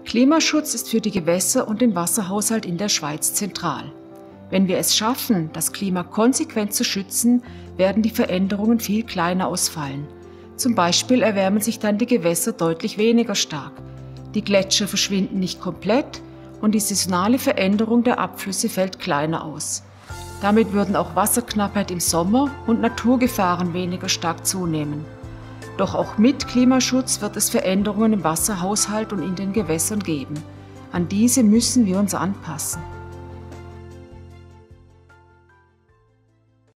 Klimaschutz ist für die Gewässer und den Wasserhaushalt in der Schweiz zentral. Wenn wir es schaffen, das Klima konsequent zu schützen, werden die Veränderungen viel kleiner ausfallen. Zum Beispiel erwärmen sich dann die Gewässer deutlich weniger stark. Die Gletscher verschwinden nicht komplett und die saisonale Veränderung der Abflüsse fällt kleiner aus. Damit würden auch Wasserknappheit im Sommer und Naturgefahren weniger stark zunehmen. Doch auch mit Klimaschutz wird es Veränderungen im Wasserhaushalt und in den Gewässern geben. An diese müssen wir uns anpassen.